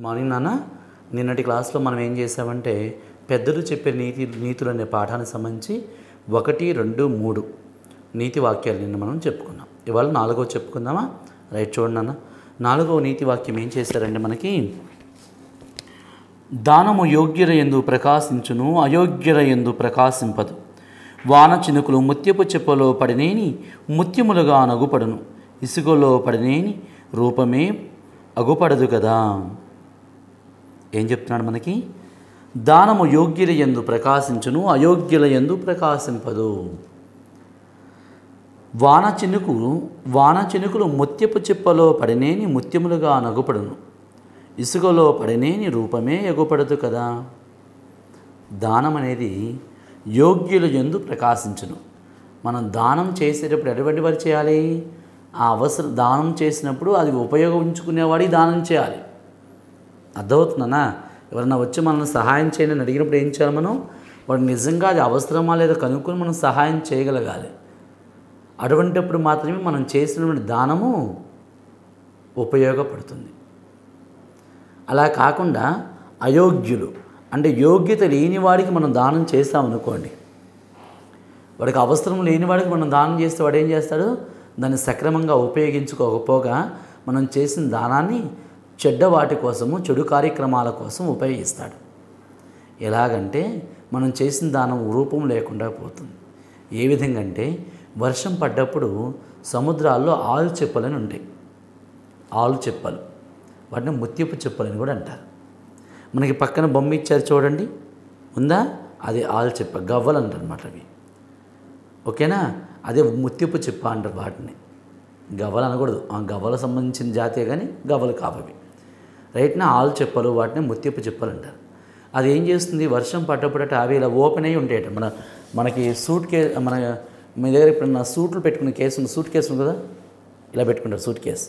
Good morning నాన్న. నిన్నటి క్లాస్లో మనం ఏం చేసామంటే పెద్దలు చెప్పే నీతులు అనే పాఠానికి సంబంధించి 1, 2, 3 నీతి వాక్యాలు నిన్న మనం చెప్పుకున్నాం. ఇవాళ 4వ చెప్పుకుందామా? రైట్, చూడండి నాన్న. 4వ నీతి వాక్యం ఏం చేశారంటే మనకి, దానము యోగ్యుల యందు ప్రకాశించును, అయోగ్యుల యందు ప్రకాశింపదు. వాన చినుకులు ముత్యపు చెప్పలో పడినేని ముత్యములుగా నగుపడును, ఇసుకలో పడినేని రూపమే అగుపడదు కదా. ఏం చెప్తున్నాడు మనకి? దానము యోగ్యుల యందు ప్రకాశించును, అయోగ్యుల యందు ప్రకాశింపదు. వాన చినుకులు ముత్యపు చిప్పలో పడినేని ముత్యములుగా నగుపడును, ఇసుకలో పడినేని రూపమే ఎగుపడదు కదా. దానం అనేది యోగ్యుల యందు ప్రకాశించును. మనం దానం చేసేటప్పుడు ఎటువంటి వారు చేయాలి? ఆ దానం చేసినప్పుడు అది ఉపయోగించుకునేవాడికి దానం చేయాలి. అర్థమవుతుందన్నా? ఎవరన్నా వచ్చి మనల్ని సహాయం చేయని అడిగినప్పుడు ఏం చేయాలి? మనం వాడు నిజంగా అది అవసరమా లేదా కనుక్కొని మనం సహాయం చేయగలగాలి. అటువంటిప్పుడు మాత్రమే మనం చేసినటువంటి దానము ఉపయోగపడుతుంది. అలా కాకుండా అయోగ్యులు అంటే యోగ్యత లేని వాడికి మనం దానం చేస్తామనుకోండి, వాడికి అవసరం లేని వాడికి మనం దానం చేస్తే వాడు ఏం చేస్తాడు? దాన్ని సక్రమంగా ఉపయోగించుకోకపోగా మనం చేసిన దానాన్ని చెడ్డ వాటి కోసము, చెడు కార్యక్రమాల కోసం ఉపయోగిస్తాడు. ఎలాగంటే మనం చేసిన దానం రూపం లేకుండా పోతుంది. ఏ విధంగా అంటే, వర్షం పడ్డప్పుడు సముద్రాల్లో ఆలు చెప్పలని ఉంటాయి. ఆలు చెప్పలు, వాటిని ముత్యపు చెప్పలని కూడా అంటారు. మనకి పక్కన బొమ్మ ఇచ్చారు చూడండి, ఉందా? అది ఆలు చెప్ప, గవ్వలు అంటారు అన్నమాట అవి. ఓకేనా? అదే ముత్యపు చెప్ప అంటారు వాటిని. గవ్వలు అనకూడదు, ఆ గవ్వలకు సంబంధించిన జాతే కానీ గవ్వలు కావవి. రైట్నా? ఆలు చెప్పలు, వాటిని ముత్యపు చెప్పలు అంటారు. అది ఏం చేస్తుంది? వర్షం పడ్డప్పుడట అవి ఇలా ఓపెన్ అయ్యి ఉంటాయట. మనకి మీ దగ్గర ఇప్పుడు సూట్లు పెట్టుకునే కేసు ఉంది, సూట్ కేసు ఉంది కదా, ఇలా పెట్టుకుంటారు సూట్ కేసు.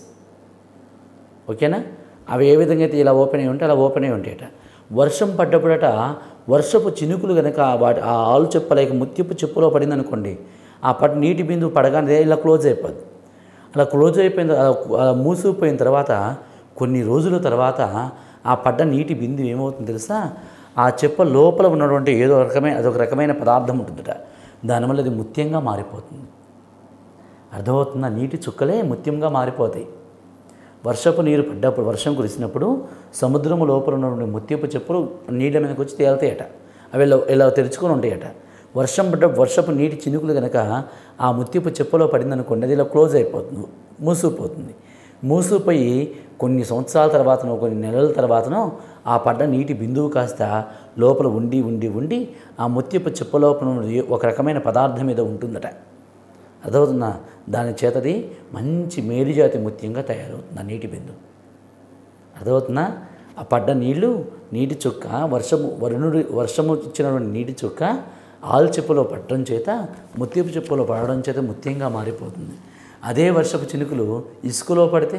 ఓకేనా? అవి ఏ విధంగా అయితే ఇలా ఓపెన్ అయ్యి ఉంటే అలా ఓపెన్ అయ్యి ఉంటాయట. వర్షం పడ్డప్పుడట వర్షపు చినుకులు కనుక ఆ ఆలు చెప్పలేక ముత్యపు చెప్పులో పడింది అనుకోండి, ఆ నీటి బిందువు పడగానే ఇలా క్లోజ్ అయిపోద్ది. అలా క్లోజ్ అయిపోయిన అలా మూసిపోయిన తర్వాత కొన్ని రోజుల తర్వాత ఆ పడ్డ నీటి బిందువు ఏమవుతుందో తెలుసా? ఆ చెప్ప లోపల ఉన్నటువంటి అదొక రకమైన పదార్థం ఉంటుందట. దానివల్ల అది ముత్యంగా మారిపోతుంది. అర్థమవుతుందా? నీటి చుక్కలే ముత్యంగా మారిపోతాయి. వర్షపు నీరు పడ్డప్పుడు, వర్షం కురిసినప్పుడు సముద్రము లోపల ఉన్నటువంటి ముత్యపు చెప్పులు నీళ్ళ మీదకి వచ్చి తేలుతాయట. అవి ఇలా తెరుచుకొని ఉంటాయట. వర్షపు నీటి చినుకులు కనుక ఆ ముత్యపు చెప్పులో పడిందనుకోండి, అది ఇలా క్లోజ్ అయిపోతుంది, మూసిపోతుంది. మూసిపోయి కొన్ని సంవత్సరాల తర్వాతనో కొన్ని నెలల తర్వాతనో ఆ పడ్డ నీటి బిందువు కాస్త లోపల ఉండి ఆ ముత్యపు చెప్ప లోపల ఒక రకమైన పదార్థం మీద ఉంటుందట. అర్థమవుతుందా? దాని చేతది మంచి మేలుజాతి ముత్యంగా తయారవుతుంది ఆ నీటి బిందువు. అర్థమవుతుందా? ఆ పడ్డ నీటి చుక్క వర్షము ఇచ్చినటువంటి నీటి చుక్క ఆలు చెప్పులో పడడం చేత, ముత్యపు చెప్పులో పడడం చేత ముత్యంగా మారిపోతుంది. అదే వర్షపు చినుకులు ఇసుకలో పడితే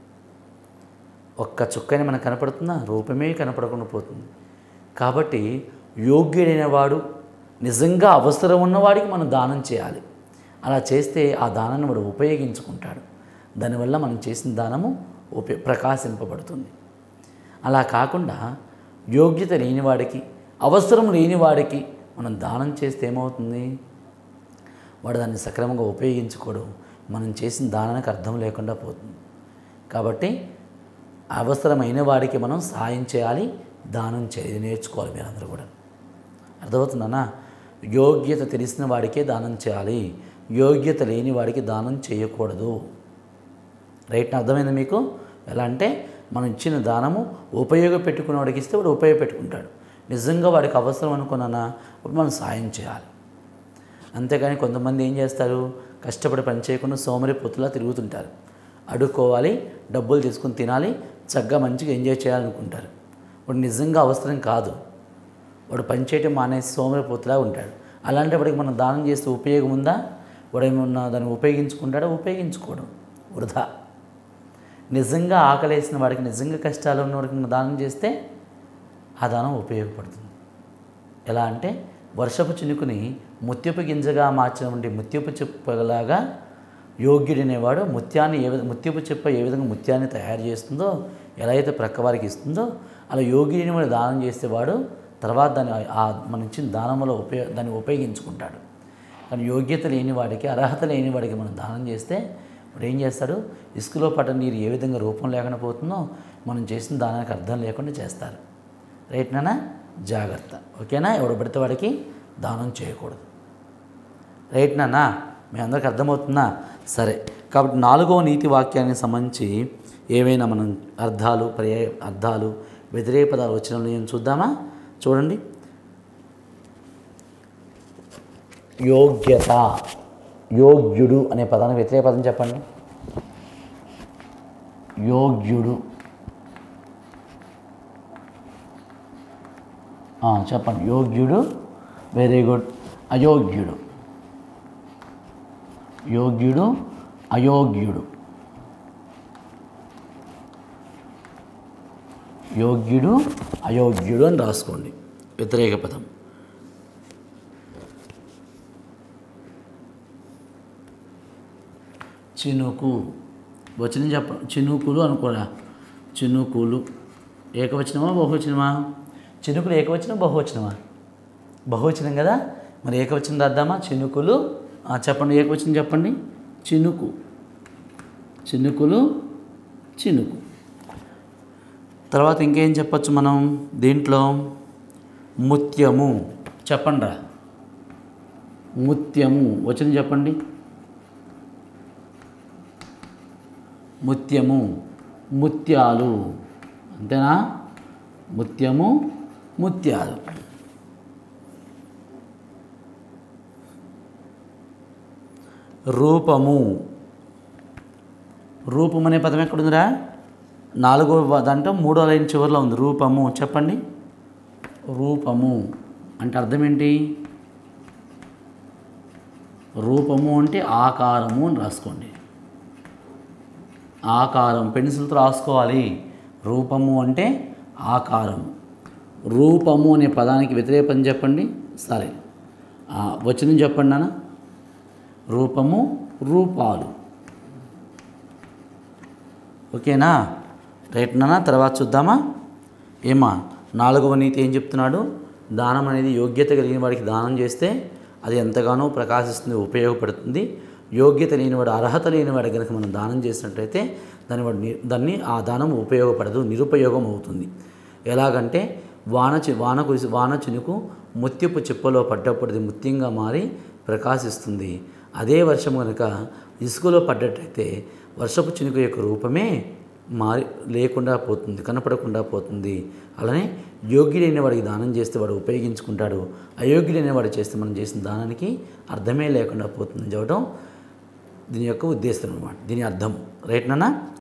ఒక్క చుక్కని మనకు కనపడుతుందా? రూపమే కనపడకుండా పోతుంది. కాబట్టి యోగ్యుడైన వాడు, నిజంగా అవసరం ఉన్నవాడికి మనం దానం చేయాలి. అలా చేస్తే ఆ దానాన్ని వాడు ఉపయోగించుకుంటాడు. దానివల్ల మనం చేసిన దానము ప్రకాశింపబడుతుంది. అలా కాకుండా యోగ్యత లేనివాడికి, అవసరం లేనివాడికి మనం దానం చేస్తే ఏమవుతుంది? వాడు దాన్ని సక్రమంగా ఉపయోగించుకోవడం, మనం చేసిన దానానికి అర్థం లేకుండా పోతుంది. కాబట్టి అవసరమైన వాడికి మనం సాయం చేయాలి, దానం నేర్చుకోవాలి మీరందరూ కూడా. అర్థమవుతుందన్నా? యోగ్యత తెలిసిన వాడికే దానం చేయాలి, యోగ్యత లేని వాడికి దానం చేయకూడదు. రైట్? అర్థమైంది మీకు? ఎలా అంటే, మనం ఇచ్చిన దానము ఉపయోగపెట్టుకునే వాడికి ఇస్తే వాడు ఉపయోగపెట్టుకుంటాడు. నిజంగా వాడికి అవసరం అనుకున్నానా అప్పుడు మనం సాయం చేయాలి. అంతేగాని కొంతమంది ఏం చేస్తారు? కష్టపడి పని చేయకుండా సోమరిపోతులా తిరుగుతుంటారు. అడుక్కోవాలి, డబ్బులు తీసుకుని తినాలి, చక్కగా మంచిగా ఎంజాయ్ చేయాలనుకుంటారు. వాడు నిజంగా అవసరం కాదు, వాడు పని చేయటం మానేసి సోమరిపోతులా ఉంటాడు. అలాంటి వాడికి మనం దానం చేస్తే ఉపయోగం ఉందా? వాడు ఏమన్నా దాన్ని ఉపయోగించుకుంటాడా? ఉపయోగించుకోవడం వృధా. నిజంగా ఆకలేసిన వాడికి, నిజంగా కష్టాలు ఉన్న వాడికి మనం దానం చేస్తే ఆ దానం ఉపయోగపడుతుంది. ఎలా అంటే, వర్షపు చినుకుని ముత్యపు గింజగా మార్చినటువంటి ముత్యపు చెప్పులాగా యోగ్యుడు అనేవాడు ముత్యాన్ని ముత్యపు చెప్ప ఏ విధంగా ముత్యాన్ని తయారు చేస్తుందో, ఎలా అయితే ప్రక్క వారికి ఇస్తుందో, అలా యోగ్యుడు అనేవాడు దానం చేసేవాడు తర్వాత మనం ఇచ్చిన దానంలో దాన్ని ఉపయోగించుకుంటాడు. కానీ యోగ్యత లేని వాడికి, అర్హత లేని వాడికి మనం దానం చేస్తే వాడు ఏం చేస్తాడు? ఇసుకలో పడ్డ నీరు ఏ విధంగా రూపం లేకుండా పోతుందో మనం చేసిన దానానికి అర్థం లేకుండా చేస్తారు. రైట్ నాన్న? జాగ్రత్త. ఓకేనా? ఎవడు పడితే వాడికి దానం చేయకూడదు. రైట్ నాన్న? మీ అందరికి అర్థమవుతుందా? సరే, కాబట్టి 4వ నీతి వాక్యానికి సంబంధించి ఏవైనా మనం అర్థాలు, పర్యాయ అర్థాలు, వ్యతిరేక పదాలు వచ్చినప్పుడు ఏం చూద్దామా? చూడండి. యోగ్యత, యోగ్యుడు అనే పదానికి వ్యతిరేక పదం చెప్పండి. యోగ్యుడు. చెప్పండి. యోగ్యుడు. Very good. అయోగ్యుడు. యోగ్యుడు, అయోగ్యుడు. యోగ్యుడు, అయోగ్యుడు అని రాసుకోండి వ్యతిరేక పదం. చినుకు. వచనం చెప్ప. చినుకులు అనుకోరా. చినుకులు ఏకవచనమా బహువచనమా? చినుకులు ఏకవచనం బహువచనమా? బహువచనం కదా. మరి ఏకవచనం రాద్దామా? చినుకులు. చెప్పండి, ఏకవచనం చెప్పండి. చినుకు. చినుకులు, చినుకు. తర్వాత ఇంకేం చెప్పచ్చు మనం దీంట్లో? ముత్యము. చెప్పండి రా. ముత్యము. వచనం చెప్పండి. ముత్యము, ముత్యాలు. అంతేనా? ముత్యము, ముత్యాలు. రూపము. రూపం అనే పదం ఎక్కడుందిరా? 4వ దాంట్లో 3వ లైన్ చివరిలో ఉంది. రూపము. చెప్పండి. రూపము అంటే అర్థం ఏంటి? రూపము అంటే ఆకారము అని రాసుకోండి. ఆకారం పెన్సిల్తో రాసుకోవాలి. రూపము అంటే ఆకారం. రూపము అనే పదానికి వ్యతిరేక పదం చెప్పండి. సరే, వచనం చెప్పండి నాన్న. రూపము, రూపాలు. ఓకేనా? రైట్ నాన్న? తర్వాత చూద్దామా? ఏమా 4వ నీతి ఏం చెప్తున్నాడు? దానం అనేది యోగ్యత కలిగిన వాడికి దానం చేస్తే అది ఎంతగానో ప్రకాశిస్తుంది, ఉపయోగపడుతుంది. యోగ్యత లేనివాడు, అర్హత లేనివాడు కనుక మనం దానం చేసినట్లయితే దాన్ని ఆ దానం ఉపయోగపడదు, నిరుపయోగం అవుతుంది. ఎలాగంటే వాన చినుకు ముత్యపు చిప్పలో పడ్డప్పుడు ముత్యంగా మారి ప్రకాశిస్తుంది. అదే వర్షం కనుక ఇసుకలో పడ్డట్టయితే వర్షపు చినుకు యొక్క రూపమే లేకుండా పోతుంది, కనపడకుండా పోతుంది. అలానే యోగ్యుడైన వాడికి దానం చేస్తే వాడు ఉపయోగించుకుంటాడు, అయోగ్యుడైన వాడు చేస్తే మనం చేసిన దానానికి అర్థమే లేకుండా పోతుంది చెప్పడం దీని యొక్క ఉద్దేశం అన్నమాట, దీని అర్థం. రైట్ నాన్న?